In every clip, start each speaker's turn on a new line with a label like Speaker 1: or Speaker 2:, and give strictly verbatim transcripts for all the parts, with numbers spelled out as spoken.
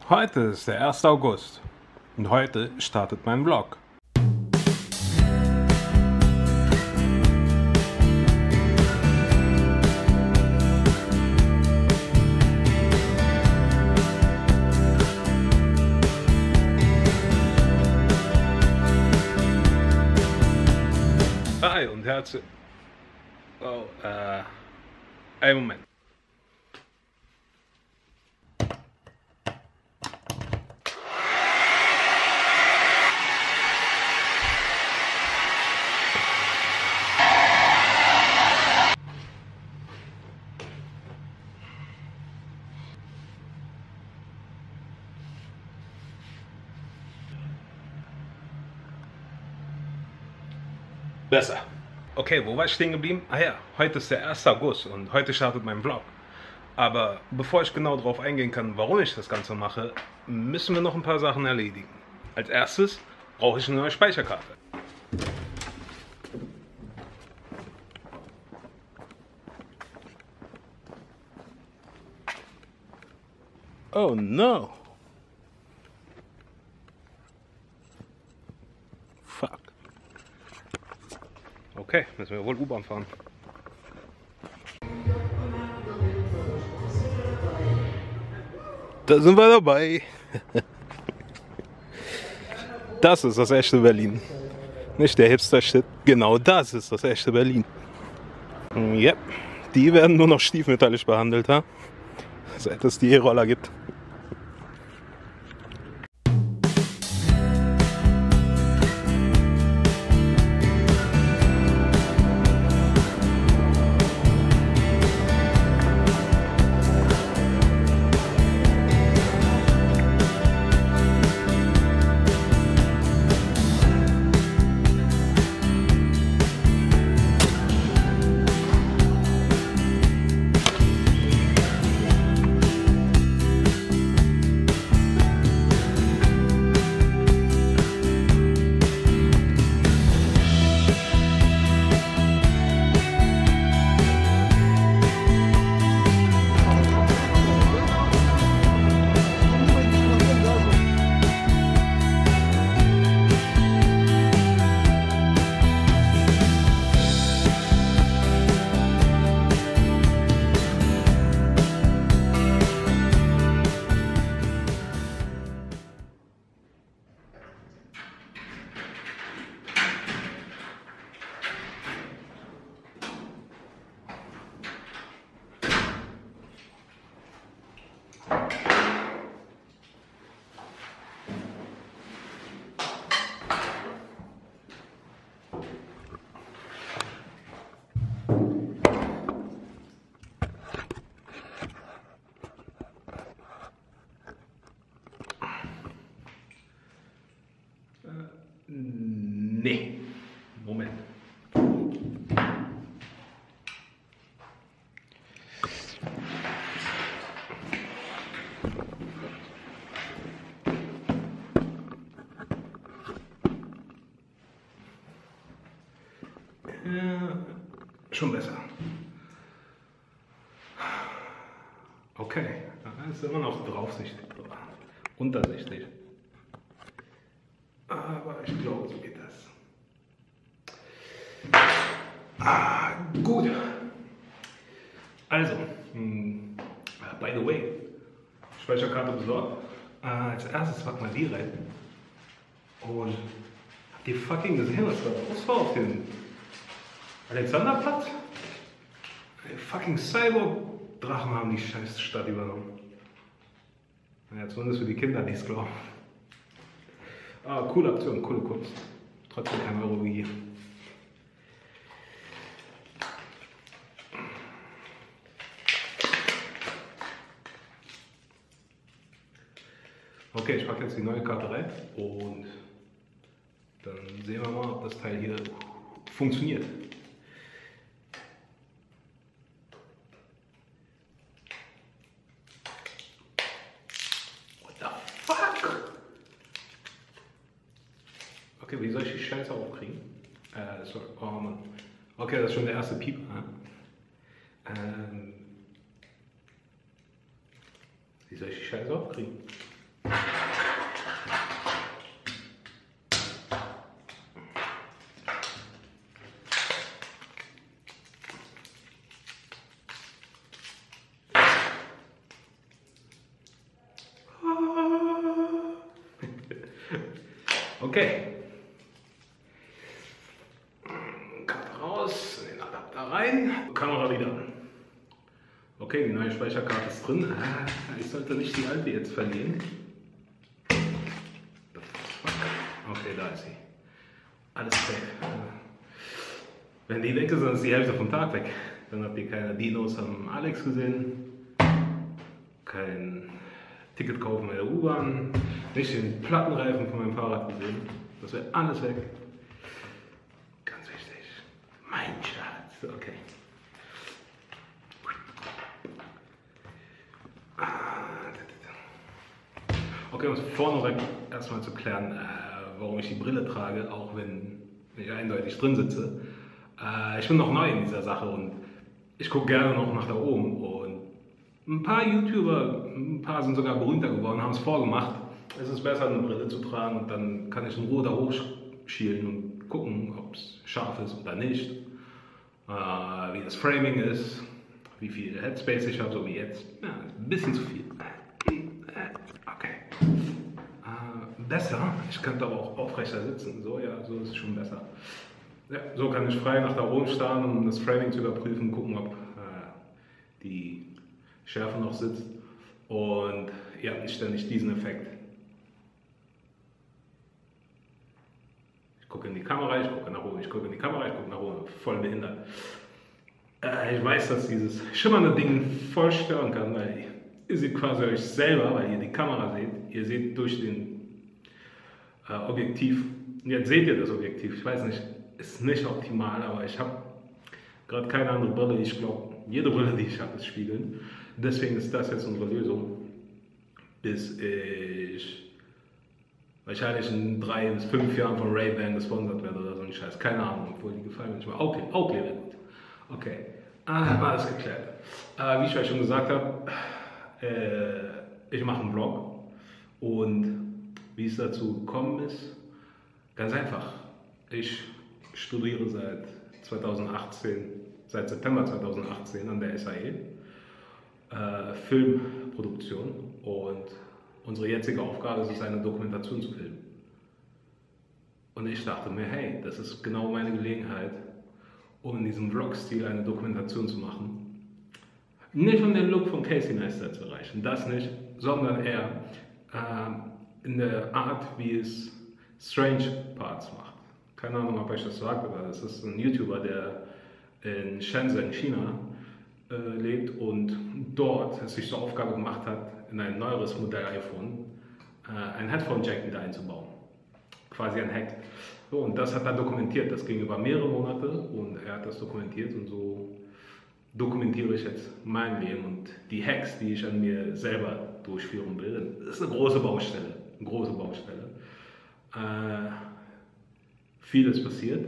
Speaker 1: Heute ist der erste August und heute startet mein Vlog. Hi und herzlich... Oh, äh... einen Moment. Besser. Okay, wo war ich stehen geblieben? Ah ja, heute ist der erste August und heute startet mein Vlog. Aber bevor ich genau darauf eingehen kann, warum ich das Ganze mache, müssen wir noch ein paar Sachen erledigen. Als erstes brauche ich eine neue Speicherkarte. Oh no! Fuck. Okay, müssen wir wohl U-Bahn fahren. Da sind wir dabei. Das ist das echte Berlin. Nicht der Hipster-Shit. Genau das ist das echte Berlin. Yep. Die werden nur noch stiefmütterlich behandelt, ha? Seit es die E-Roller gibt. Nee, Moment. Ja, schon besser. Okay, das ist immer noch draufsichtig, untersichtig. Aber ich glaube, so geht das. Ah, gut. Also, hm, by the way, Speicherkarte besorgt. Äh, als erstes packen wir die rein. Und habt ihr fucking gesehen, was da los war auf dem Alexanderplatz? Die fucking Cyborg-Drachen haben die scheiß Stadt übernommen. Naja, zumindest für die Kinder, die es glauben. Ah, coole Aktion, coole Kunst. Trotzdem kein Euro gegeben. Okay, ich packe jetzt die neue Karte rein und dann sehen wir mal, ob das Teil hier funktioniert. What the fuck? Okay, wie soll ich die Scheiße aufkriegen? Äh, sorry, oh Mann. Okay, das ist schon der erste Piep. Ne? Ähm, wie soll ich die Scheiße aufkriegen? Okay. Karte raus, den Adapter rein, Kamera wieder an. Okay, die neue Speicherkarte ist drin. Ah, ich sollte nicht die alte jetzt verlieren. Okay, da ist sie. Alles safe. Wenn die weg ist, dann ist die Hälfte vom Tag weg. Dann habt ihr keine Dinos am Alex gesehen, kein Ticket kaufen in der U-Bahn, nicht den Plattenreifen von meinem Fahrrad gesehen. Das wäre alles weg. Ganz wichtig. Mein Schatz. Okay. Okay, um es vorneweg erstmal zu klären, äh, warum ich die Brille trage, auch wenn ich eindeutig drin sitze. Äh, ich bin noch neu in dieser Sache und ich gucke gerne noch nach da oben. Und ein paar YouTuber, ein paar sind sogar berühmter geworden, haben es vorgemacht. Es ist besser, eine Brille zu tragen und dann kann ich in Ruhe da hochschielen und gucken, ob es scharf ist oder nicht. Äh, wie das Framing ist, wie viel Headspace ich habe, so wie jetzt. Ja, ein bisschen zu viel. Okay. Äh, besser. Ich könnte aber auch aufrechter sitzen. So, ja, so ist es schon besser. Ja, so kann ich frei nach da oben starren, um das Framing zu überprüfen, gucken, ob äh, die Schärfe noch sitzt. Und ihr habt nicht ständig diesen Effekt. Ich gucke in die Kamera, ich gucke nach oben, ich gucke in die Kamera, ich gucke nach oben. Voll behindert. Äh, ich weiß, dass dieses schimmernde Ding voll stören kann, weil ihr seht quasi euch selber, weil ihr die Kamera seht. Ihr seht durch den äh, Objektiv. Und jetzt seht ihr das Objektiv. Ich weiß nicht, ist nicht optimal, aber ich habe gerade keine andere Brille. Ich glaube, jede Brille, die ich habe, ist spiegeln. Deswegen ist das jetzt unsere Lösung, bis ich wahrscheinlich in drei bis fünf Jahren von Ray-Ban gesponsert werde oder so ein Scheiß. Keine Ahnung, obwohl die gefallen mir nicht mehr. Oakley, Oakley wäre gut. Okay, ah, war alles geklärt. Äh, wie ich euch schon gesagt habe, äh, ich mache einen Vlog und wie es dazu gekommen ist, ganz einfach. Ich studiere seit zweitausendachtzehn, seit September zweitausendachtzehn an der S A E äh, Filmproduktion und unsere jetzige Aufgabe ist es, eine Dokumentation zu filmen. Und ich dachte mir, hey, das ist genau meine Gelegenheit, um in diesem Vlog-Stil eine Dokumentation zu machen. Nicht um den Look von Casey Neistat zu erreichen, das nicht, sondern eher äh, in der Art, wie es Strange Parts macht. Keine Ahnung, ob euch das sagt, aber das ist ein YouTuber, der in Shenzhen, China äh, lebt und dort es sich zur Aufgabe gemacht hat, in ein neueres Modell iPhone äh, ein Headphone-Jack wieder einzubauen. Quasi ein Hack. So, und das hat er dokumentiert. Das ging über mehrere Monate und er hat das dokumentiert und so dokumentiere ich jetzt mein Leben und die Hacks, die ich an mir selber durchführen will. Das ist eine große Baustelle. Eine große Baustelle. Äh, vieles passiert.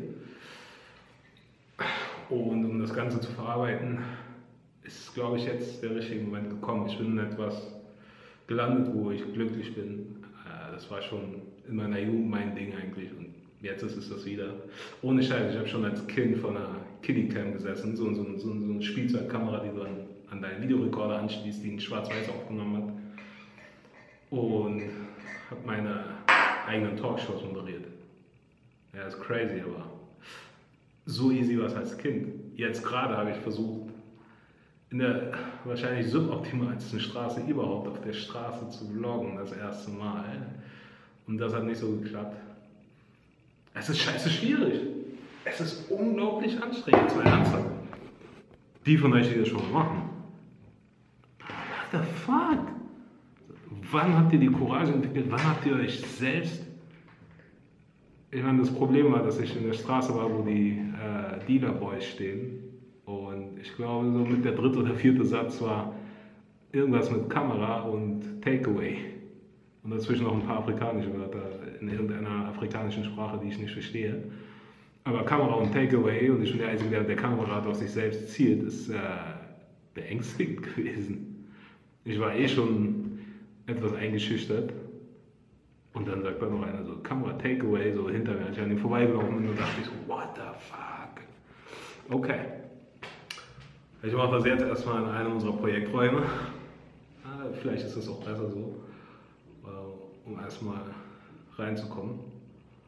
Speaker 1: Und um das Ganze zu verarbeiten, ist, glaube ich, jetzt der richtige Moment gekommen. Ich bin in etwas gelandet, wo ich glücklich bin. Äh, das war schon in meiner Jugend mein Ding eigentlich und jetzt ist es das wieder. Ohne Scheiß, ich habe schon als Kind vor einer Kiddie-Cam gesessen, so, so, so, so eine Spielzeugkamera, die du an, an deinen Videorekorder anschließt, die in schwarz-weiß aufgenommen hat. Und habe meine eigenen Talkshows moderiert. Ja, ist crazy, aber so easy war es als Kind. Jetzt gerade habe ich versucht, in der wahrscheinlich suboptimalsten Straße überhaupt auf der Straße zu vloggen, das erste Mal. Und das hat nicht so geklappt. Es ist scheiße schwierig. Es ist unglaublich anstrengend, jetzt mal ernsthaft. Die von euch, die das schon mal machen. What the fuck? Wann habt ihr die Courage entwickelt? Wann habt ihr euch selbst... Ich meine, das Problem war, dass ich in der Straße war, wo die äh, Dealer-Boys stehen. Und ich glaube, so mit der dritte oder vierte Satz war irgendwas mit Kamera und Takeaway. Und dazwischen noch ein paar afrikanische Wörter in irgendeiner afrikanischen Sprache, die ich nicht verstehe. Aber Kamera und Takeaway, und ich bin der Einzige, der der Kamerad auf sich selbst zielt, ist äh, beängstigend gewesen. Ich war eh schon etwas eingeschüchtert. Und dann sagt da noch einer so, Kamera Takeaway, so hinter mir, als ich an ihm vorbeigelaufen bin und dachte ich so, what the fuck? Okay. Ich mache das jetzt erstmal in einem unserer Projekträume. Ah, vielleicht ist das auch besser so, um erstmal reinzukommen.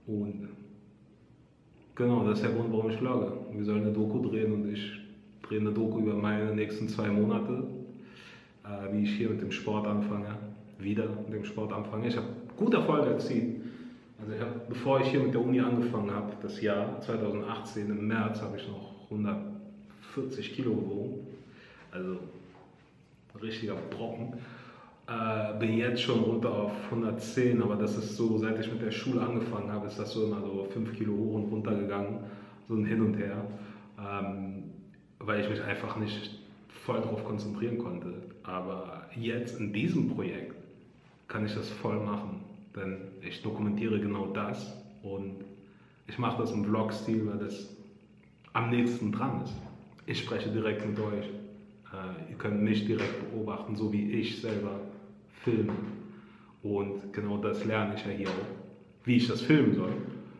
Speaker 1: Und genau, das ist der Grund, warum ich vlogge. Wir sollen eine Doku drehen und ich drehe eine Doku über meine nächsten zwei Monate, äh, wie ich hier mit dem Sport anfange, wieder mit dem Sport anfange. Ich habe gute Erfolge erzielt. Also ich hab, bevor ich hier mit der Uni angefangen habe, das Jahr zweitausendachtzehn, im März, habe ich noch hundertvierzig Kilo gewogen. Also ein richtiger Brocken. Äh, bin jetzt schon runter auf hundertzehn, aber das ist so, seit ich mit der Schule angefangen habe, ist das so immer so fünf Kilo hoch und runter gegangen, so ein Hin und Her, ähm, weil ich mich einfach nicht voll darauf konzentrieren konnte. Aber jetzt in diesem Projekt kann ich das voll machen, denn ich dokumentiere genau das und ich mache das im Vlog-Stil, weil das am nächsten dran ist. Ich spreche direkt mit euch. Äh, ihr könnt mich direkt beobachten, so wie ich selber filme. Und genau das lerne ich ja hier auch, wie ich das filmen soll,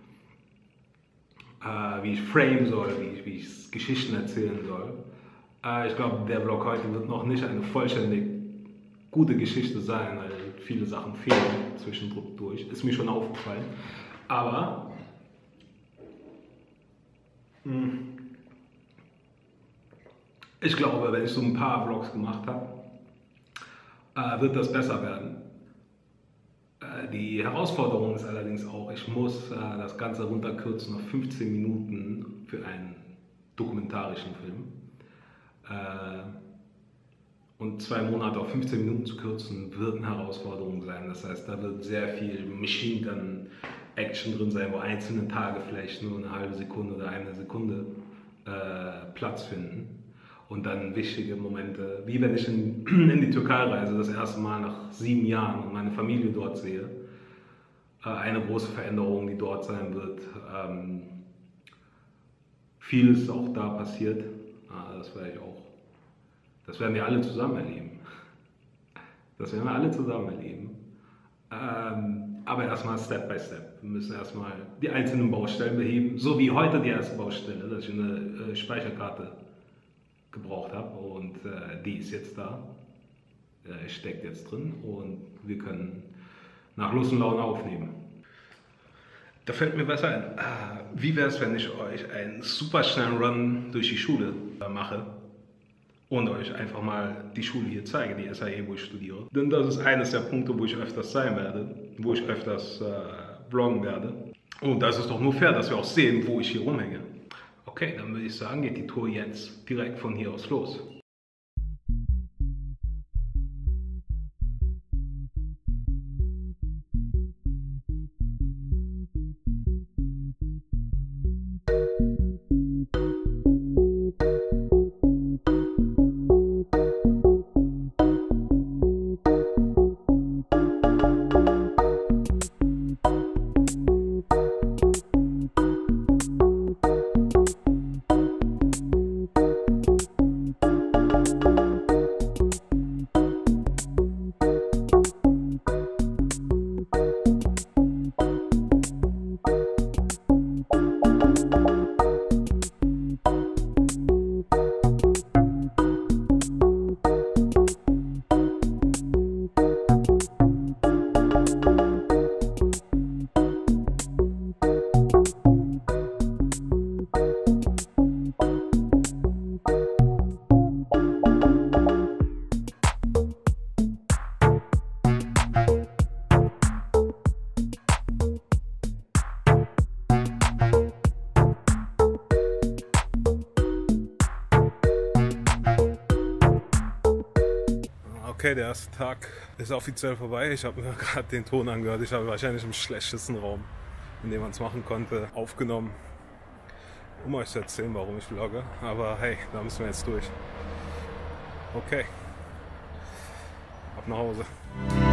Speaker 1: äh, wie ich frame soll, wie ich, wie ich Geschichten erzählen soll. Äh, ich glaube, der Vlog heute wird noch nicht eine vollständig gute Geschichte sein, weil viele Sachen fehlen zwischendurch. Ist mir schon aufgefallen. Aber mh, ich glaube, wenn ich so ein paar Vlogs gemacht habe, äh, wird das besser werden. Äh, die Herausforderung ist allerdings auch, ich muss äh, das Ganze runterkürzen auf fünfzehn Minuten für einen dokumentarischen Film. Äh, und zwei Monate auf fünfzehn Minuten zu kürzen, wird eine Herausforderung sein. Das heißt, da wird sehr viel Machine Gun Action drin sein, wo einzelne Tage vielleicht nur eine halbe Sekunde oder eine Sekunde äh, Platz finden. Und dann wichtige Momente, wie wenn ich in, in die Türkei reise, das erste Mal nach sieben Jahren und meine Familie dort sehe. Äh, eine große Veränderung, die dort sein wird. Ähm, vieles ist auch da passiert. Ah, das werde ich auch. Das werden wir alle zusammen erleben. Das werden wir alle zusammen erleben. Ähm, aber erstmal Step by Step. Wir müssen erstmal die einzelnen Baustellen beheben. So wie heute die erste Baustelle, dass ich eine äh, Speicherkarte gebraucht habe und äh, die ist jetzt da, äh, steckt jetzt drin und wir können nach Lust und Laune aufnehmen. Da fällt mir was ein. Ah, wie wäre es, wenn ich euch einen super schnellen Run durch die Schule äh, mache und euch einfach mal die Schule hier zeige, die S A E, wo ich studiere. Denn das ist eines der Punkte, wo ich öfters sein werde, wo ich öfters äh, vloggen werde. Und das ist doch nur fair, dass wir auch sehen, wo ich hier rumhänge. Okay, dann würde ich sagen, geht die Tour jetzt direkt von hier aus los. Okay, der erste Tag ist offiziell vorbei. Ich habe mir gerade den Ton angehört. Ich habe wahrscheinlich im schlechtesten Raum, in dem man es machen konnte, aufgenommen, um euch zu erzählen, warum ich vlogge. Aber hey, da müssen wir jetzt durch. Okay, ab nach Hause.